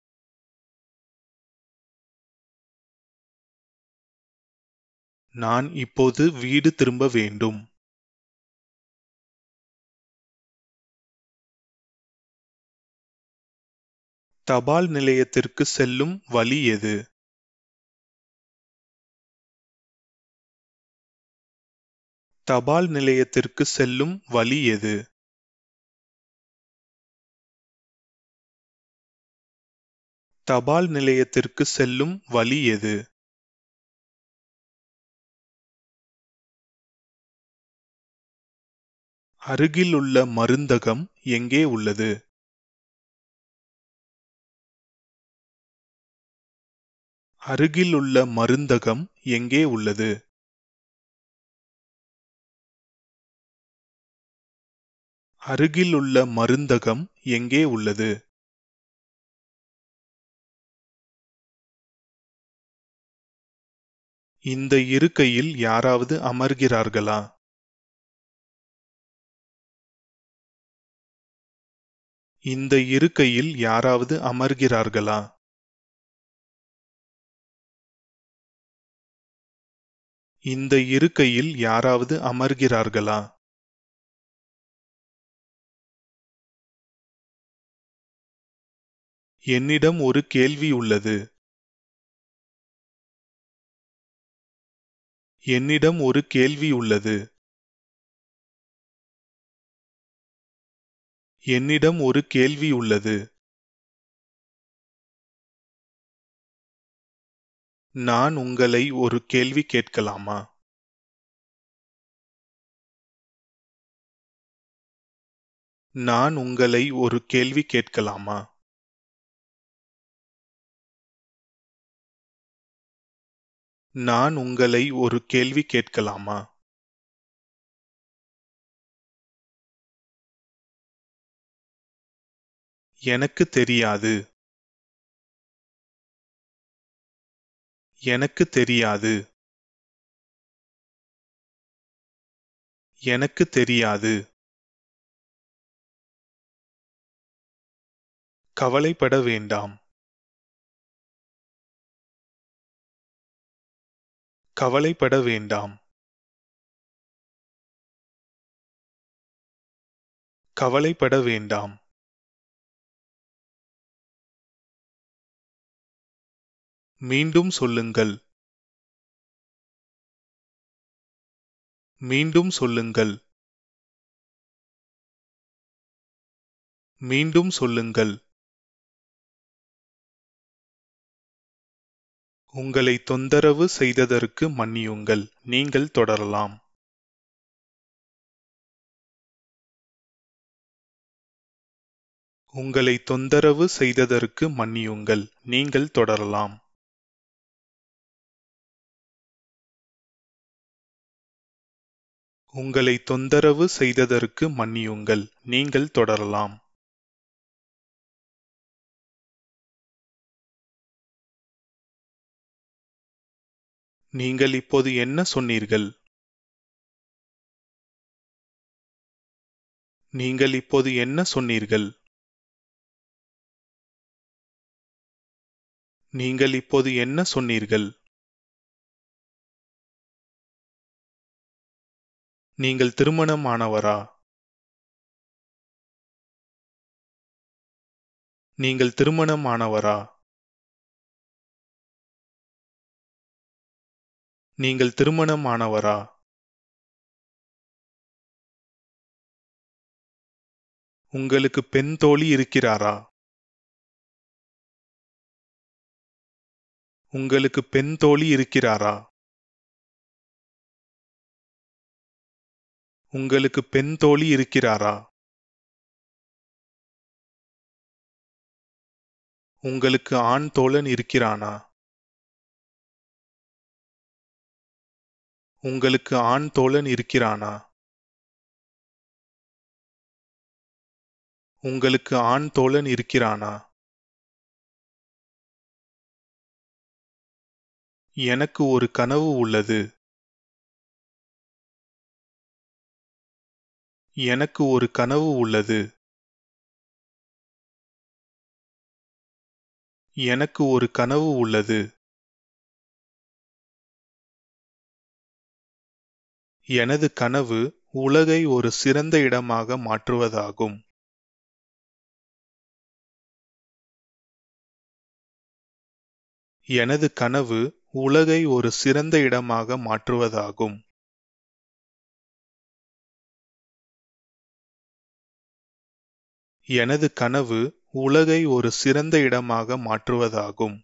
நான் இப்போது வீடு திரும்ப வேண்டும். தபால் நிலையத்திற்கு செல்லும் வழி எது? தபால் நிலையத்திற்கு செல்லும் வழி எது? தபால் நிலையத்திற்கு செல்லும் வழி எது? அருகிலுள்ள மருந்தகம் எங்கே உள்ளது? அருகிலுள்ள மருந்தகம் எங்கே உள்ளது? அருகிலுள்ள மருந்தகம் எங்கே உள்ளது? இந்த இருக்கையில் யாராவது அமர்கிறார்களா? இந்த இருக்கையில் யாராவது அமர்கிறார்களா? இந்த இருக்கையில் யாராவது அமர்கிறார்களா? என்னிடம் ஒரு கேள்வி உள்ளது. என்னிடம் ஒரு கேள்வி உள்ளது. என்னிடம் ஒரு கேள்வி உள்ளது. நான் உங்களை ஒரு கேள்வி கேட்கலாமா? நான் உங்களை ஒரு கேள்வி கேட்கலாமா? நான் உங்களை ஒரு கேள்வி கேட்கலாமா? எனக்கு தெரியாது. எனக்கு தெரியாது. எனக்கு தெரியாது. கவலைப்பட வேண்டாம். கவலைப்பட வேண்டாம். கவலைப்பட வேண்டாம். மீண்டும் சொல்லுங்கள். மீண்டும் சொல்லுங்கள். மீண்டும் சொல்லுங்கள். உங்களை தொந்தரவு செய்ததற்கு மன்னியுங்கள். நீங்கள் தொடரலாம். உங்களை தொந்தரவு செய்ததற்கு மன்னியுங்கள். நீங்கள் தொடரலாம். உங்களை தொந்தரவு செய்ததற்கு மன்னியுங்கள். நீங்கள் தொடரலாம். நீங்கள் இப்போது என்ன சொன்னீர்கள்? நீங்கள் இப்போது என்ன சொன்னீர்கள்? நீங்கள் இப்போது என்ன சொன்னீர்கள்? நீங்கள் திருமணமானவரா? நீங்கள் திருமணமானவரா? நீங்கள் திருமணமானவரா? உங்களுக்கு பெண் தோழி இருக்கிறாரா? உங்களுக்கு பெண் தோழி இருக்கிறாரா? உங்களுக்கு பெண் தோழி இருக்கிறாரா? உங்களுக்கு ஆண் தோழன் இருக்கிறானா? உங்களுக்கு ஆண் தோழன் இருக்கிறானா? உங்களுக்கு ஆண் தோழன் இருக்கிறானா? எனக்கு ஒரு கனவு உள்ளது. எனக்கு ஒரு கனவு உள்ளது. எனக்கு ஒரு கனவு உள்ளது. எனது கனவு உலகை ஒரு சிறந்த இடமாக மாற்றுவதாகும். எனது கனவு உலகை ஒரு சிறந்த இடமாக மாற்றுவதாகும். எனது கனவு உலகை ஒரு சிறந்த இடமாக மாற்றுவதாகும்.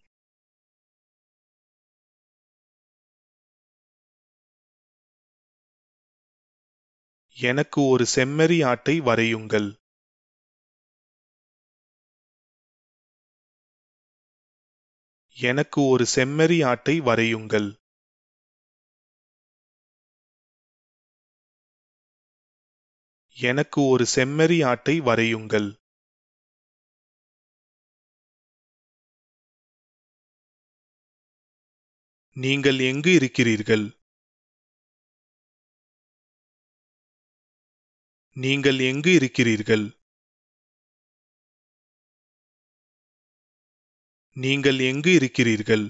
எனக்கு ஒரு செம்மறி ஆட்டை வரையுங்கள். எனக்கு ஒரு செம்மறி ஆட்டை வரையுங்கள். எனக்கு ஒரு செம்மறி ஆட்டை வரையுங்கள். நீங்கள் எங்கு இருக்கிறீர்கள்? நீங்கள் எங்கு இருக்கிறீர்கள்? நீங்கள் எங்கு இருக்கிறீர்கள்?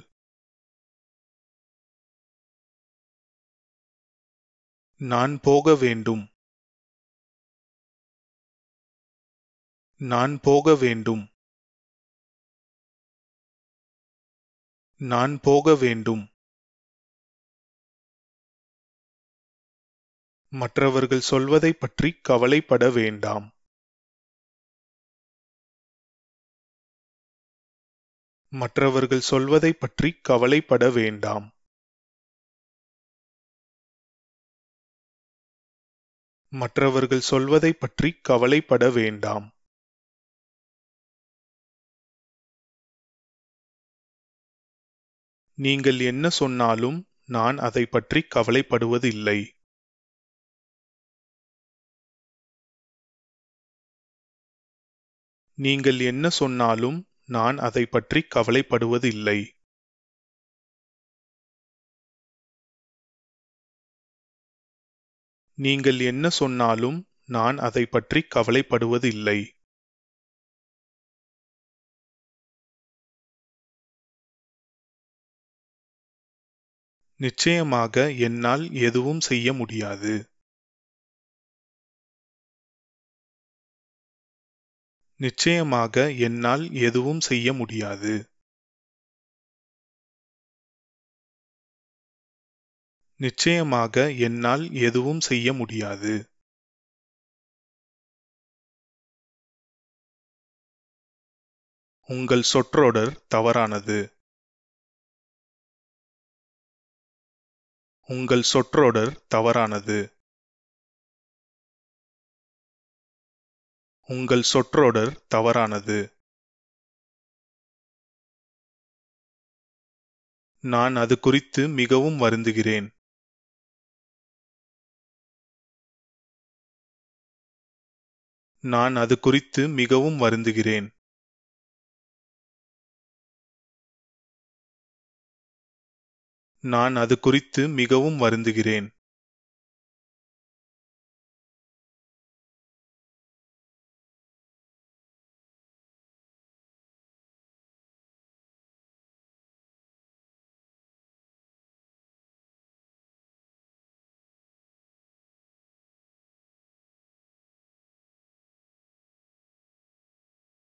நான் போக வேண்டும். நான் போக வேண்டும். நான் போக வேண்டும். மற்றவர்கள் சொல்வதைப் பற்றி கவலைப்பட வேண்டாம். மற்றவர்கள் சொல்வதைப் பற்றி கவலைப்பட வேண்டாம். மற்றவர்கள் சொல்வதைப் பற்றி கவலைப்பட வேண்டாம். நீங்கள் என்ன சொன்னாலும் நான் அதைப் பற்றி கவலைப்படுவதில்லை. நீங்கள் என்ன சொன்னாலும் நான் அதைப் பற்றி கவலைப்படுவதில்லை. நீங்கள் என்ன சொன்னாலும் நான் அதைப் பற்றி கவலைப்படுவதில்லை. நிச்சயமாக என்னால் எதுவும் செய்ய முடியாது. நிச்சயமாக என்னால் எதுவும் செய்ய முடியாது. நிச்சயமாக என்னால் எதுவும் செய்ய முடியாது. உங்கள் சொற்றொடர் தவறானது. உங்கள் சொற்றொடர் தவறானது. உங்கள் சொற்றொடர் தவறானது. நான் அது குறித்து மிகவும் வருந்துகிறேன். நான் அது குறித்து மிகவும் வருந்துகிறேன். நான் அது குறித்து மிகவும் வருந்துகிறேன்.